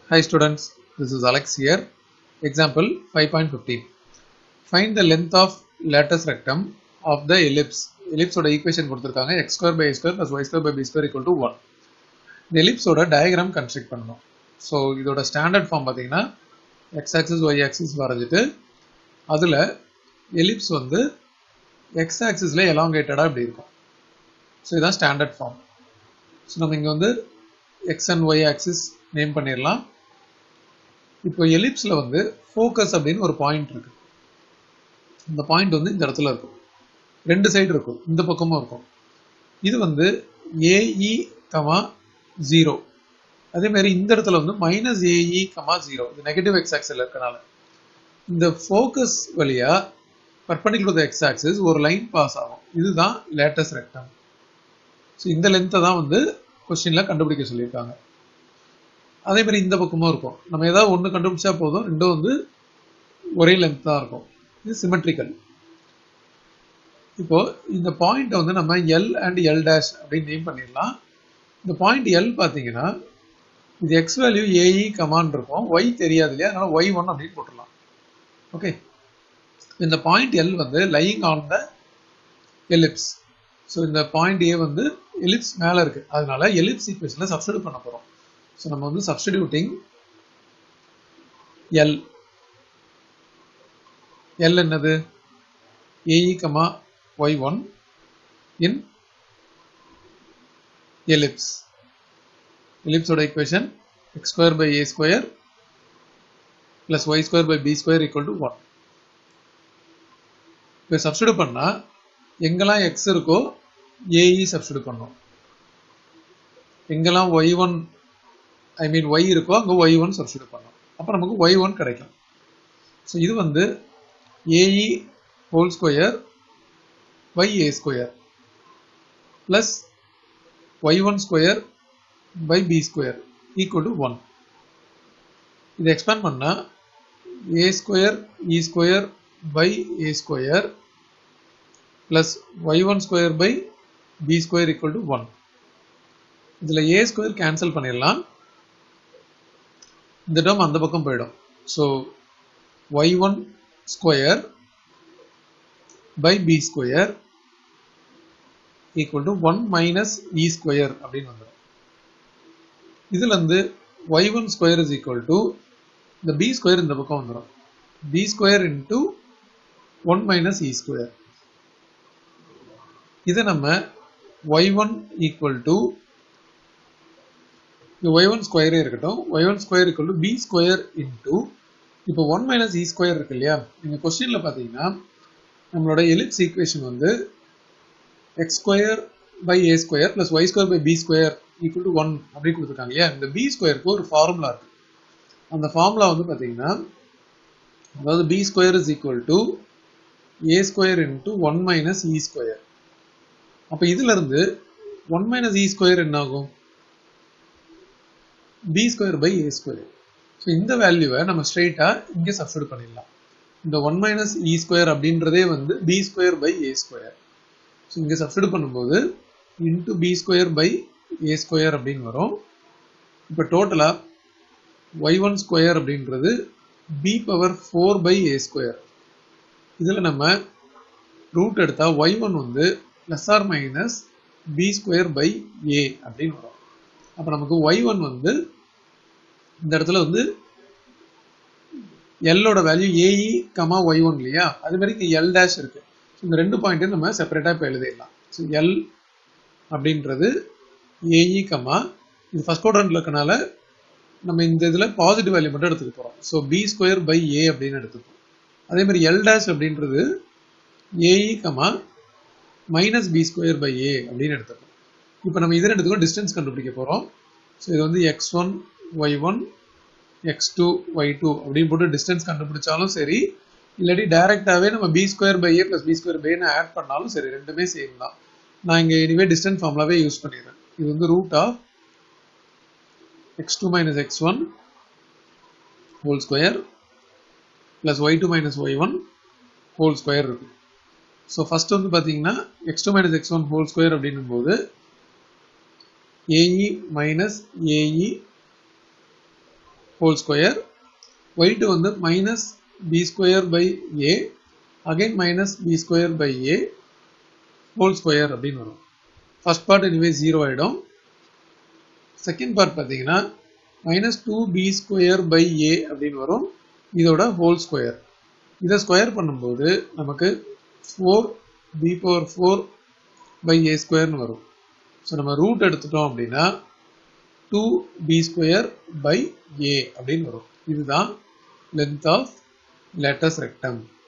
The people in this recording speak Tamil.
Hi students, this is Alex here. Example 5.15. Find the length of latus rectum of the ellipse. Ellipse oda equation கொடுத்திருக்காங்க x square by a square plus y square by b square equal to 1. இந்த ellipse oda diagram construct பண்ணணும். So இதோட standard form பாத்தீங்கன்னா x axis y axis வரைஞ்சிட்டு அதுல ellipse வந்து x axis ல elongated-ஆ இப்படி இருக்கும். So இதான் standard form. So நம்ம இங்க வந்து x and y axis name பண்ணிரலாம். இப்போ எலிப்ஸ்ல வந்து ஃபோக்கஸ் அப்படின்னு ஒரு பாயிண்ட் இருக்கு. இந்த பாயிண்ட் வந்து இந்த இடத்துல இருக்கும். ரெண்டு சைடு இருக்கும். இந்த பக்கமும் இருக்கும். இது வந்து AE, 0. அதே மாதிரி இந்த இடத்துல வந்து -AE, 0. இது நெகட்டிவ் எக்ஸ் ஆக்சிஸ்ல இருக்கனால இந்த ஃபோக்கஸ் வழியா பெர்பெண்டிகுலர் டு எக்ஸ் ஆக்சிஸ் ஒரு லைன் பாஸ் ஆகும். இதுதான் லேட்டஸ் ரெக்டம். ஸோ இந்த லென்த்தை தான் வந்து கொஸ்டின்ல கண்டுபிடிக்க சொல்லியிருக்காங்க. அதே மாதிரி இந்த பக்கமும் இருக்கும். நம்ம ஏதாவது ஒன்று கண்டுபிடிச்சா போதும், ரெண்டும் வந்து ஒரே லென்த் தான் இருக்கும். இது சிமெட்ரிக்கல். இப்போ இந்த பாயிண்ட் வந்து நம்ம L அண்ட் L டேஷ் அப்படின்னு நேம் பண்ணிடலாம். இந்த பாயிண்ட் L பார்த்தீங்கன்னா இது எக்ஸ் வேல்யூ AE கமான் இருக்கும், ஒய் தெரியாது இல்லையா, அதனால y1 அப்படின்னு போட்டுடலாம். ஓகே, இந்த பாயிண்ட் L வந்து lying on the ellipse. So இந்த பாயிண்ட் A வந்து எலிப்ஸ் மேலே இருக்கு, அதனால எலிப்ஸ் ஈக்குவேஷன்ல சப்ஸ்டிட்யூட் பண்ண போறோம். So நம்ம வந்து substituting L என்னது AE, y1 in ellipse. Ellipse ஓட equation x square by a square plus y square by b square equal to 1. இப்போ substitute பண்ணா எங்கெல்லாம் x இருக்கோ AE substitute பண்ணோம், எங்கெல்லாம் y1 y இருக்கோ அங்க y1 சப்ஸ்டிட்யூட் பண்ணோம். அப்ப நமக்கு y1 கிடைக்கும். ஸோ இது வந்து AE whole square by a square plus y1 square by b square equal to 1. இதை எக்ஸ்பேண்ட் பண்ணா a square e square by a square plus y1 square by b square equal to 1. இதுல a ஸ்கொயர் கேன்சல் பண்ணிடலாம், இந்த டேர்ம் அந்த பக்கம் போயிடும். So y1 square by b square equal to 1 minus e square அப்படின்னு வந்துடும். இதுல இருந்து y1 square is equal to இந்த b ஸ்கொயர் இந்த பக்கம் வந்துடும், b square into 1 minus e square. இதை நம்ம y1 ஈக்குவல் டு y1 ஸ்கொயரே இருக்கட்டும், y1 square equal to b square into இப்போ 1 மைனஸ் e ஸ்கொயர் இருக்கு இல்லையா. நீங்க கொஸ்டின்ல பாத்தீங்கன்னா நம்மளோட எலிப்ஸ் ஈக்குவேஷன் வந்து x square by a square plus y square by b square equal to 1 அப்படி கொடுத்துருக்காங்க இல்லையா. இந்த b ஸ்கொயருக்கு ஒரு ஃபார்முலா இருக்கு. அந்த ஃபார்முலா வந்து பாத்தீங்கன்னா அதாவது b square is equal to a square into 1 minus e square. அப்ப இதுல இருந்து 1 மைனஸ் e ஸ்கொயர் என்ன ஆகும், b square by a square. So இந்த வேல்யூவை நம்ம ஸ்ட்ரெயிட்டா இங்கே சப்ஸ்டிட்யூட் பண்ணிடலாம். இந்த 1 மைனஸ் e ஸ்கொயர் அப்படின்றதே வந்து b square by a square. So இங்கே சப்ஸ்டிட்யூட் பண்ணும்போது into b square by a square அப்படின்னு வரும். இப்போ டோட்டலா y1 ஸ்கொயர் அப்படின்றது b power 4 by a square. இதில் நம்ம ரூட் எடுத்தா y1 வந்து plus or minus b square by a அப்படின்னு வரும். அப்போ நமக்கு y1 வந்து இந்த இடத்துல வந்து L ஓட வேல்யூ AE, y1 இல்லையா, அது மாதிரி இங்க L டேஷ் இருக்கு. இந்த ரெண்டு பாயிண்ட்டையும் நம்ம செப்பரேட்டா இப்போ எழுதிடலாம். ஸோ L அப்படின்றது AE, இது ஃபர்ஸ்ட் குவாட்ரண்ட்ல இருக்கனால நம்ம இந்த இதுல பாசிட்டிவ் வேல்யூ மட்டும் எடுத்துக்க போறோம். So b square by a அப்படின்னு எடுத்துப்போம். அதே மாதிரி L டேஷ் அப்படின்றது AE, minus b square by a அப்படின்னு எடுத்துப்போம். இப்போ நம்ம இதை ரெண்டுத்துக்கும் டிஸ்டன்ஸ் கண்டுபிடிக்க போறோம். ஸோ இது வந்து x1 y1 x2 y2 அப்படின்னு போட்டு டிஸ்டன்ஸ் கண்டுபிடிச்சாலும் சரி, இல்லாட்டி டைரக்டாவே நம்ம b square by a plus b square by a add பண்ணாலும் சரி, ரெண்டுமே சேம் தான். நான் இங்க எனிவே டிஸ்டன்ஸ் ஃபார்முலாவே யூஸ் பண்ணிடுறேன். இது வந்து root of x2 minus x1 whole square plus y2 minus y1 whole square இருக்கு. ஸோ ஃபர்ஸ்ட் வந்து பாத்தீங்கன்னா x2 minus x1 whole square அப்படின்னும் போது AE minus AE whole square, y2 வந்து minus b square by a, again minus b square by a whole square அப்படின்னு வரும். ஃபர்ஸ்ட் பார்ட் anyway 0 ஆயிடும். செகண்ட் பார்ட் பார்த்தீங்கன்னா minus 2b square by a அப்படின்னு வரும். இதோட whole square. இதை ஸ்கொயர் பண்ணும்போது நமக்கு 4b power 4 by a square வரும். ஸோ நம்ம ரூட் எடுத்துட்டோம் அப்படின்னா 2b square by a அப்படின்னு வரும். இதுதான் length of lattice rectum.